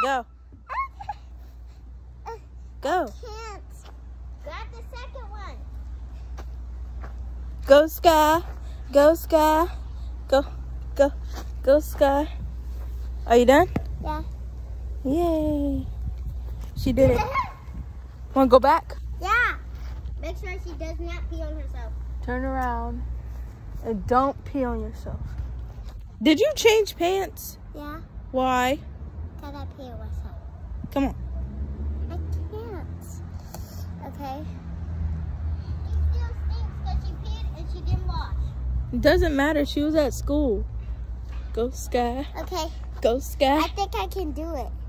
Go. Go. Can't. Grab the second one. Go, Sky. Go, Sky. Go, go, go, Sky. Are you done? Yeah. Yay. She did it. Want to go back? Yeah. Make sure she does not pee on herself. Turn around. And don't pee on yourself. Did you change pants? Yeah. Why? Because I pee on myself. Come on. I can't. Okay. It still stinks because she peed and she didn't wash. It doesn't matter. She was at school. Go, Sky. Okay. Go, Sky. I think I can do it.